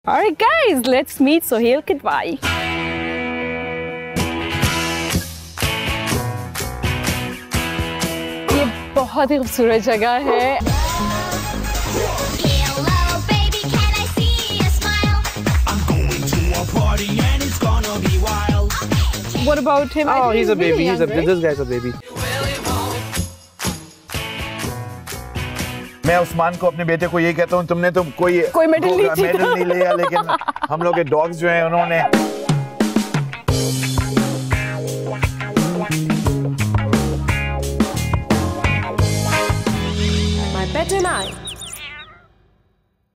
Alright guys, let's meet Sohail Kidwai. ये बहुत ही खूबसूरत जगह है. What about him? Oh, he's a baby. Young, this guy's a baby. मैं उस्मान को अपने बेटे को यही कहता हूँ, तुमने तो कोई मेडल नहीं लिया, लेकिन हम लोग के डॉग्स जो हैं उन्होंने. My pet and I.